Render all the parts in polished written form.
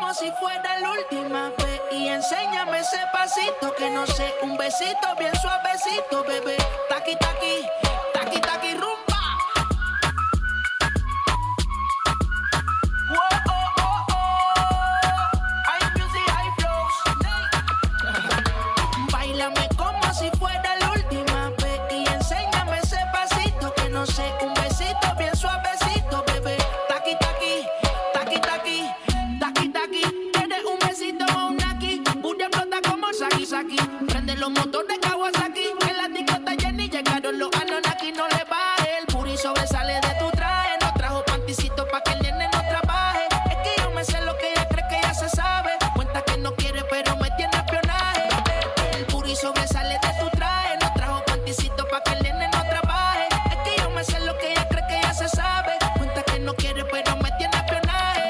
como si fuera la última vez. Y enséñame ese pasito que no sé, un besito bien suavecito, bebé. Taqui, taqui, taqui, taqui, rumba. Báilame como si fuera la última vez y enséñame ese pasito que no sé, un besito bien suavecito, bebé. Taqui, taqui, taqui, taqui, taqui, taqui. ¿Quieres un besito o un naki? Booty explota como Saki, Saki. Prende los motores Kawasaki. En la discota Jenny llegaron los Anunnaki. No le baje, el booty sobresale de tu traje. No trajo panticito pa' que el nene no trabaje. Es que yo me sé lo que ella cree que ya se sabe. Cuenta que no quiere pero me tiene espionaje. Sobresale de tu traje, no trajo panticito pa' que el nene no trabaje. Es que yo me sé lo que ella cree que ya se sabe. Cuenta que no quiere pero me tiene espionaje.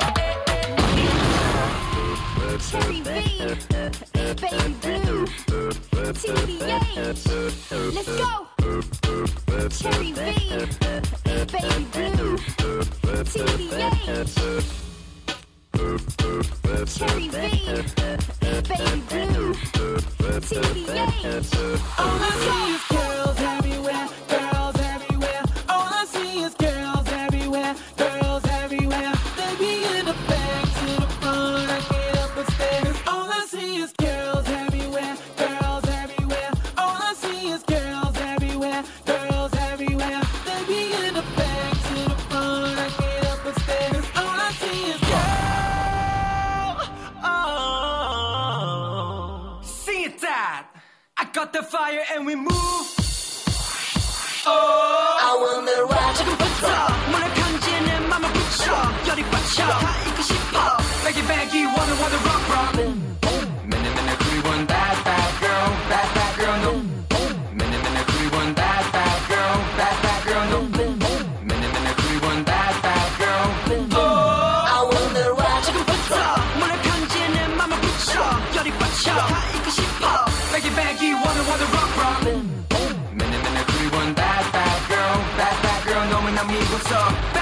Cherry B, Baby Blue, TBH, let's go. Cherry B, Baby Blue, TBH. Cherry B, Baby Blue, TBH. All I see is girls everywhere, girls everywhere. All I see is girls everywhere, girls everywhere. They be in the back to the front, I get up the stairs. All I see is girls everywhere, girls everywhere. All I see is girls everywhere, girls everywhere. They be in the back to the front, I get up the stairs. All I see is girls. Oh, Sing it, Dad. I got the fire and we move. Oh, I wanna rock. 지금부터 문을 던지는 맘을 붙여 열이 받쳐 다 잊고 싶어. Baggy baggy wanna rock rock. Minute minute we want bad bad girl no. Minute minute we want bad girl no. Minute minute we want bad girl. Oh, I wanna rock. 지금부터 문을 던지는 맘을 붙여 열이 받쳐 다 잊고 싶어. Baggy baggy wanna rock rock. Minute minute we want bad girl 너무나 미웠어.